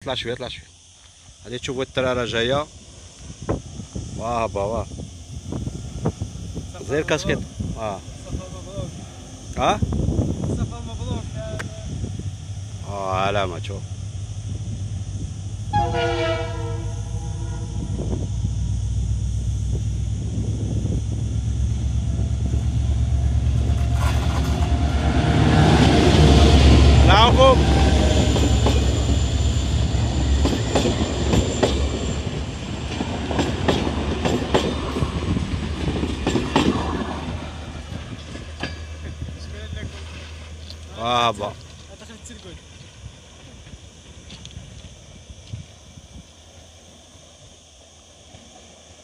طلع شويه طلع شويه. غادي تشوفوا التراره جايه. واه با زي الكاسكيت. سفر مبروك. اه سفر مبروك. علامه شوف. العفو. با دخلت السيركوت.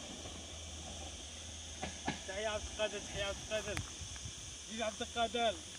تحية عبد القادر، تحية عبد القادر. جيل عبد القادر.